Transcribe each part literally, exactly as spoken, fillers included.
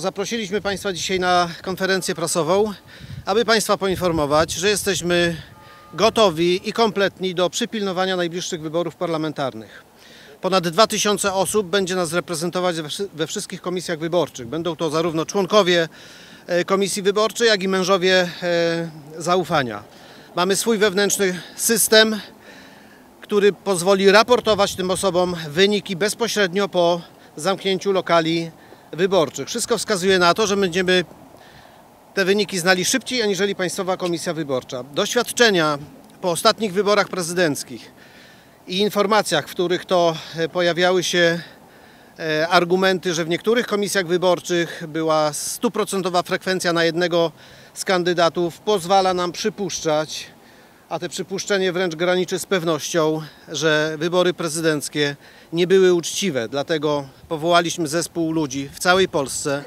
Zaprosiliśmy Państwa dzisiaj na konferencję prasową, aby Państwa poinformować, że jesteśmy gotowi i kompletni do przypilnowania najbliższych wyborów parlamentarnych. Ponad dwa tysiące osób będzie nas reprezentować we wszystkich komisjach wyborczych. Będą to zarówno członkowie komisji wyborczej, jak i mężowie zaufania. Mamy swój wewnętrzny system, który pozwoli raportować tym osobom wyniki bezpośrednio po zamknięciu lokali wyborczych. Wszystko wskazuje na to, że będziemy te wyniki znali szybciej aniżeli Państwowa Komisja Wyborcza. Doświadczenia po ostatnich wyborach prezydenckich i informacjach, w których to pojawiały się argumenty, że w niektórych komisjach wyborczych była stuprocentowa frekwencja na jednego z kandydatów, pozwala nam przypuszczać, a te przypuszczenie wręcz graniczy z pewnością, że wybory prezydenckie nie były uczciwe. Dlatego powołaliśmy zespół ludzi w całej Polsce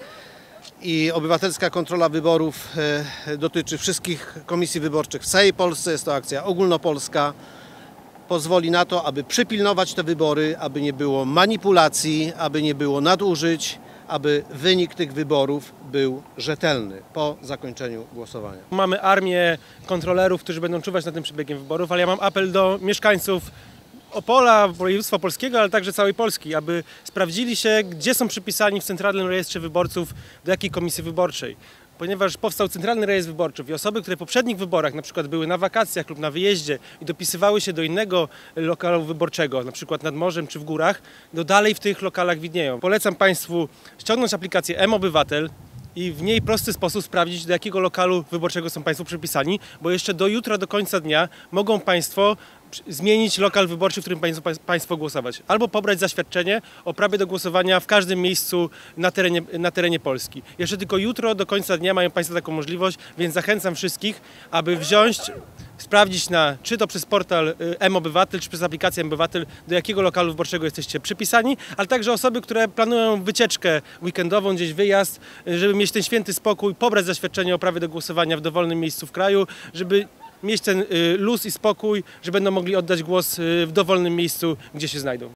i obywatelska kontrola wyborów dotyczy wszystkich komisji wyborczych w całej Polsce. Jest to akcja ogólnopolska. Pozwoli na to, aby przypilnować te wybory, aby nie było manipulacji, aby nie było nadużyć, aby wynik tych wyborów był rzetelny po zakończeniu głosowania. Mamy armię kontrolerów, którzy będą czuwać nad tym przebiegiem wyborów, ale ja mam apel do mieszkańców Opola, województwa polskiego, ale także całej Polski, aby sprawdzili się, gdzie są przypisani w Centralnym Rejestrze Wyborców, do jakiej komisji wyborczej. Ponieważ powstał Centralny Rejestr Wyborczy i osoby, które w poprzednich wyborach na przykład były na wakacjach lub na wyjeździe i dopisywały się do innego lokalu wyborczego, na przykład nad morzem czy w górach, no dalej w tych lokalach widnieją. Polecam Państwu ściągnąć aplikację M-Obywatel i w niej prosty sposób sprawdzić, do jakiego lokalu wyborczego są Państwo przypisani, bo jeszcze do jutra, do końca dnia mogą Państwo zmienić lokal wyborczy, w którym Państwo głosować. Albo pobrać zaświadczenie o prawie do głosowania w każdym miejscu na terenie, na terenie Polski. Jeszcze tylko jutro, do końca dnia mają Państwo taką możliwość, więc zachęcam wszystkich, aby wziąć, sprawdzić na, czy to przez portal M-Obywatel, czy przez aplikację M-Obywatel, do jakiego lokalu wyborczego jesteście przypisani, ale także osoby, które planują wycieczkę weekendową, gdzieś wyjazd, żeby mieć ten święty spokój, pobrać zaświadczenie o prawie do głosowania w dowolnym miejscu w kraju, żeby mieć ten luz i spokój, że będą mogli oddać głos w dowolnym miejscu, gdzie się znajdą.